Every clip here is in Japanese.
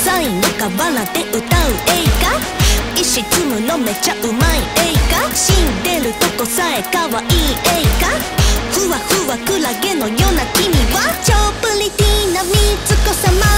サインの河原で歌う映画、石積むのめちゃうまい映画、死んでるとこさえ可愛い映画、ふわふわクラゲのような君は超プリティなみつこさま。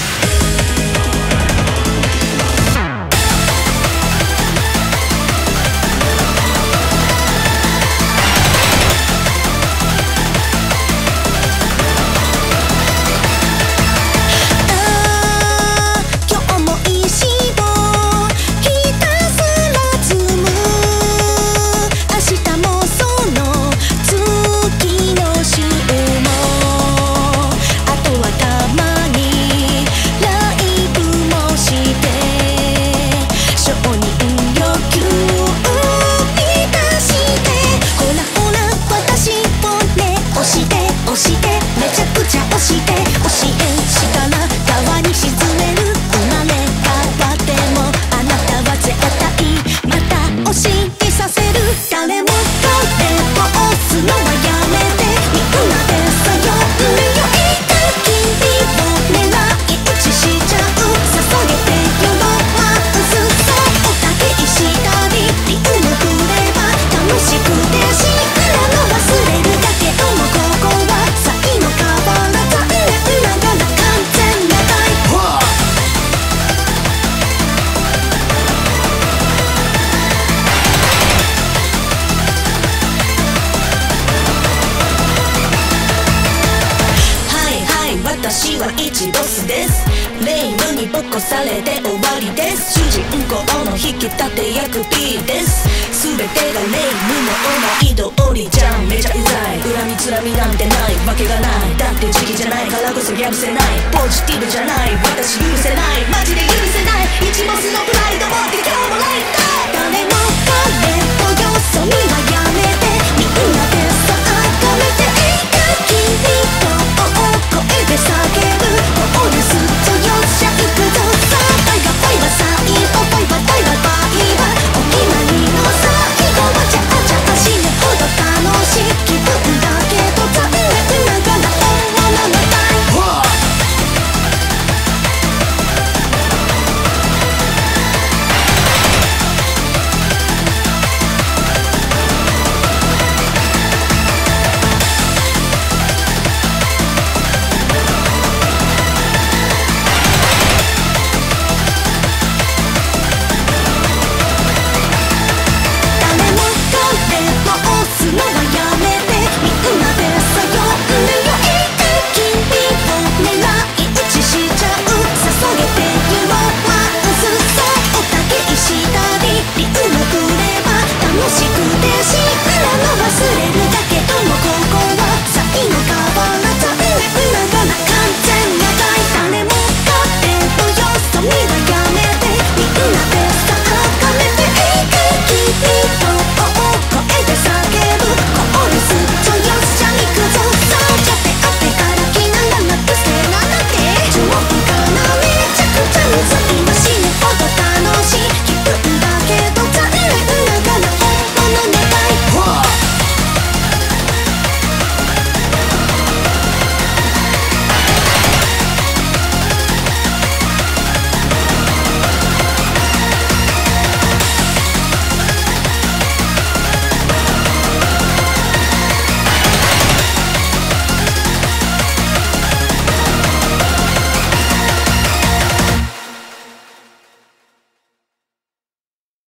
私は一ボスです。レイムにボコされて終わりです。主人公の引き立て役 B です。全てがレイムの思い通りじゃん。めちゃうざい、恨みつらみなんてないわけがない。だって時期じゃないからこそやるせない。ポジティブじゃない私